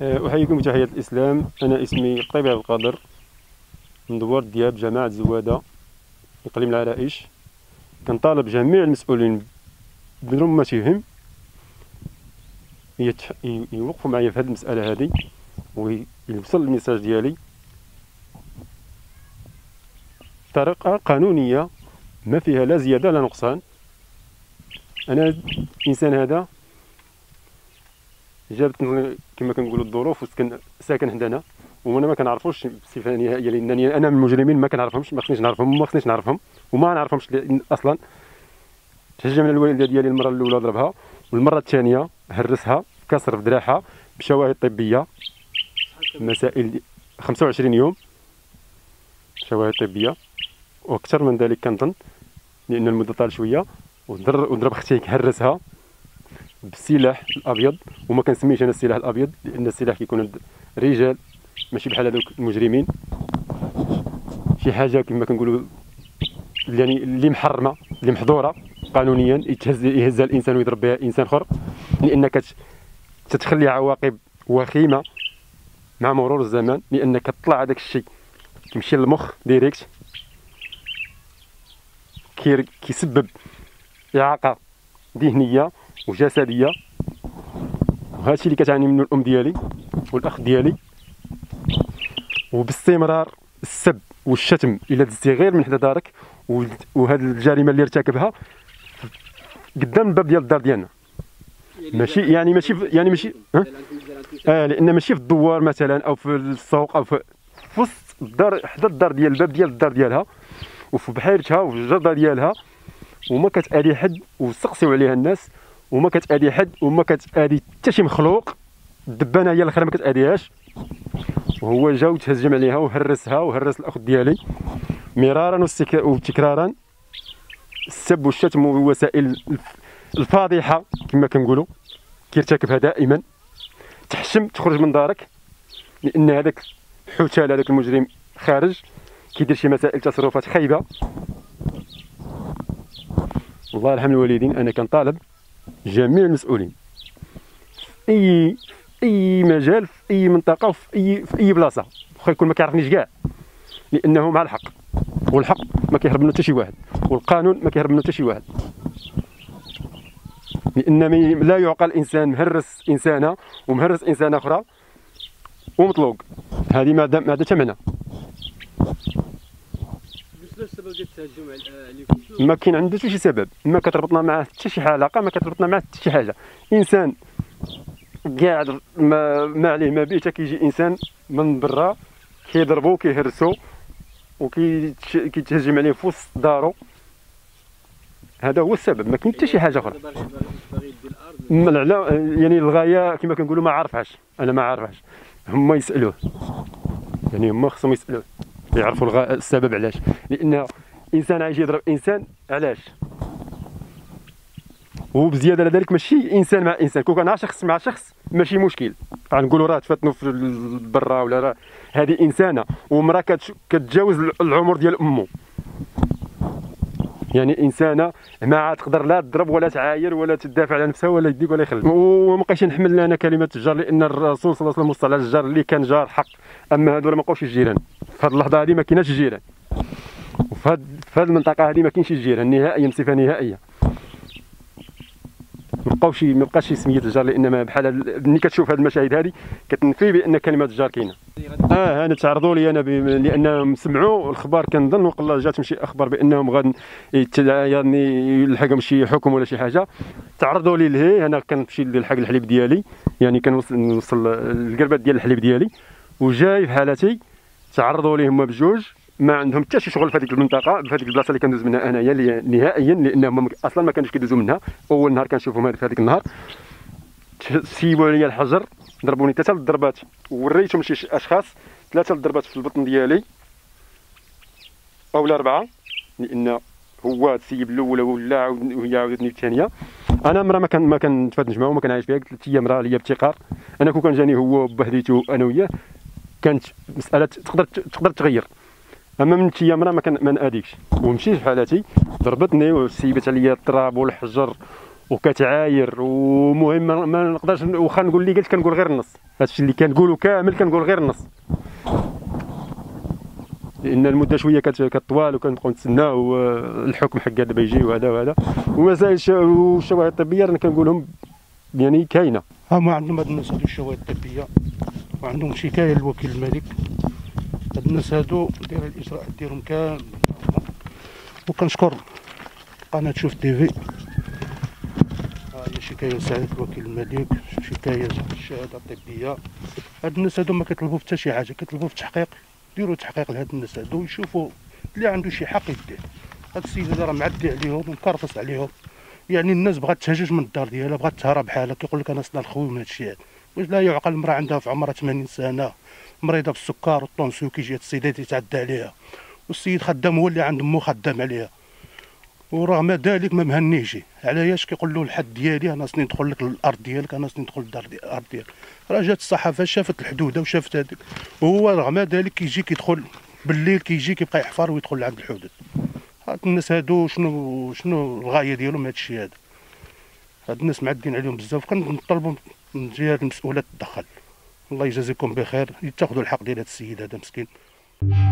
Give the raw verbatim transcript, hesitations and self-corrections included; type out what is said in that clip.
أحييكم بتحية الإسلام. أنا اسمي الطيب عبد القادر من دوار دياب جماعة زوادة إقليم العرائش. كنطالب جميع المسؤولين برمتهم يتح... يوقفوا معايا في هذه المسألة هذه ويوصل الميساج ديالي بطريقة قانونية ما فيها لا زيادة لا نقصان. أنا الإنسان هذا جابت كما كنقولوا الظروف وسكن ساكن عندنا وانا ما كنعرفوش بصفه نهائيه لانني انا من المجرمين ما كنعرفهمش، ما خصنيش نعرفهم وما خصنيش نعرفهم وما نعرفهمش اصلا. تهجم من الوالده ديالي المره الاولى ضربها والمره الثانيه هرسها كسر في ذراعها بشواهد طبيه مسائل خمسة وعشرين يوم شواهد طبيه واكثر من ذلك كنظن لان المده طال شويه. وضرب اختي هرسها بالسلاح الابيض وما كنسميش انا السلاح الابيض لان السلاح كيكون رجال ماشي بحال هذوك المجرمين، شي حاجه كما كنقولوا يعني اللي محرمه اللي محظوره قانونيا يتهز يهزها الانسان ويضرب بها انسان اخر، لانك تتخلي عواقب وخيمه مع مرور الزمان، لانك تطلع هذاك الشيء كيمشي للمخ ديريكت كيسبب اعاقه ذهنيه وجسديه. وهذا الشيء اللي كتعاني منه الام ديالي والاخ ديالي. وباستمرار السب والشتم الى دزتي غير من حدا دارك وهذه الجريمه اللي ارتكبها قدام الباب ديال الدار ديالنا ماشي يعني ماشي يعني ماشي اه لان ماشي في الدوار مثلا او في السوق او في وسط الدار حدا الدار ديال الباب ديال الدار ديالها وفي بحيرتها وفي الجرده ديالها وما كتأذي حد وسقسيو عليها الناس وما كتأذي حد وما كتأذي حتى شي مخلوق. الدبانه هي الاخرى ما كتأذيهاش وهو جا وتهجم عليها وهرسها وهرس الاخ ديالي مرارا وتكرارا. السب والشتم ووسائل الفاضحه كما كنقولوا كيرتكبها دائما. تحشم تخرج من دارك لان هذاك حوتال هذاك المجرم خارج كيدير شي مسائل تصرفات خايبه. الله يرحم الوالدين. انا كنطالب جميع المسؤولين في اي اي مجال في اي منطقه وفي اي في اي بلاصه واخا يكون ما كيعرفنيش كاع لانه مع الحق والحق ما كيهرب منه حتى شي واحد والقانون ما كيهرب منه حتى شي واحد. لان لا يعقل الانسان مهرس انسانه ومهرس انسانه اخرى ومطلوق. هذه ما ما عندها ثمنها. السبب ديال التهجم عليكم ما كاين عنده حتى شي سبب، ما كتربطنا معاه حتى شي علاقه، ما كتربطنا معاه حتى شي حاجه. انسان قاعد ما, ما عليه ما بيه، كيجي انسان من برا كيضربو كيهرسو وكيتهجم عليه في وسط دارو. هذا هو السبب، ما كاين حتى شي حاجه اخرى. يعني الغايه كما كنقولوا ما عارفهاش، انا ما عارفهاش. هما يسالوه، يعني هما خصهم يسالوه يعرفوا الغاء السبب علاش. لان انسان عايش يضرب انسان علاش؟ وبزياده على ذلك ماشي انسان مع انسان، كون كان شخص مع شخص ماشي مشكل، غنقولوا راه تفاتنوا في برا ولا راه هذه انسانه ومراه كتجاوز العمر ديال امه. يعني انسانه ما تقدر لا تضرب ولا تعاير ولا تدافع على نفسها ولا يديك ولا يخليك. وما بقيتش نحمل انا كلمه الجار، لان الرسول صلى الله عليه وسلم وصى على الجار اللي كان جار حق. اما هذول ما بقاوش الجيران في هذه اللحظه هذه، ما كايناش الجيران وفي هذه المنطقه هذه ما كاينش الجيران نهائيا بصفه نهائيه. ما بقاوش ما بقاش شي سميه الجار، لان بحال ملي كتشوف هذه المشاهد هذه كتنفي بان كلمه الجار كاينه. اه انا تعرضوا لي انا ب... لانهم سمعوا الخبار، كنظن وقيلا جاتهم شي اخبار بانهم غادي يعني يلحقهم شي حكم ولا شي حاجه. تعرضوا لي لهي، انا كنمشي نلحق الحليب ديالي، يعني كنوصل نوصل القربات ديال الحليب ديالي وجاي في حالتي. تعرضوا لي هما بجوج، ما عندهم حتى شي شغل في هذيك المنطقه، في هذيك البلاصه اللي كندوز منها انايا نهائيا، لانهم اصلا ما كانوش كيدوزوا منها. اول نهار كنشوفهم في هذيك النهار سيبوا لي الحجر، ضربوني ثلاثه الضربات وريتهم شي اشخاص ثلاثه الضربات في البطن ديالي اولا اربعه، لان هو السيب الاول ولا وهي عاودتني الثانيه. انا مرا ما كان ما كنتفادنش معاه وما كنعايش فيها، ثلاث ايام راه ليا ابتقار. انا كون كان جاني هو بهديته انا وياه كانت مساله تقدر تقدر تغير. اما من ثلاث ايام راه ما كان ما ناديكش ومشيت في حالتي. ضربتني وسيبت عليا التراب والحجر وكتعاير. ومهم ما- ما نقدرش واخا نقول اللي قلت كنقول غير النص، هادشي اللي كنقولو كامل كنقول غير النص، لان المده شويه كت- كطوال وكنبقاو نتسناو آه، الحكم حق دابا يجي وهذا وهذا. ومسائل الش- والشواهد الطبيه انا كنقولهم يعني كاينه. هما عندهم هاد الناس هادو الشواهد الطبيه وعندهم شكايه للوكيل الملك. هاد الناس هادو دايره الاجراءات ديالهم كامل. وكنشكر قناه شوف تيفي، ها هي شكايه لسعاده الوكيل الملك، شكايه الشهاده الطبيه. هاد الناس هادو ما كيطلبوا حتى شي حاجه، كيطلبوا في التحقيق. ديروا تحقيق لهاد الناس هادو ويشوفوا اللي عنده شي حق يديه. هاد السيد هذا راه معدي عليهم ومكرفص عليهم، يعني الناس بغات تهجج من الدار ديالها، بغات تهرب بحالها. كيقول لك انا صنع الخوي من هاد الشيء هذا. واش لا يعقل؟ المراه عندها في عمرها ثمانين سنه، مريضه بالسكر والطونسيو، كيجي هاد السيد يتعدى عليها، والسيد خدام هو اللي عند مو خدام عليها. ورغم ذلك ما مهنيهش. علاش؟ كيقول له الحد ديالي انا خصني ندخل لك للارض ديالك، انا خصني ندخل للدار ديال الارض ديالك. راه جات الصحافه شافت الحدوده وشافت هذيك، وهو رغم ذلك كيجي كيدخل بالليل، كيجي كيبقى يحفر ويدخل لعند الحدود. هاد الناس هادو شنو شنو الغايه ديالهم هاد الشيء هذا؟ هاد الناس معدين عليهم بزاف. كنطلبوا من الجهات المسؤوله تدخل. الله يجازيكم بخير، يتاخذوا الحق ديال هاد السيد هذا مسكين.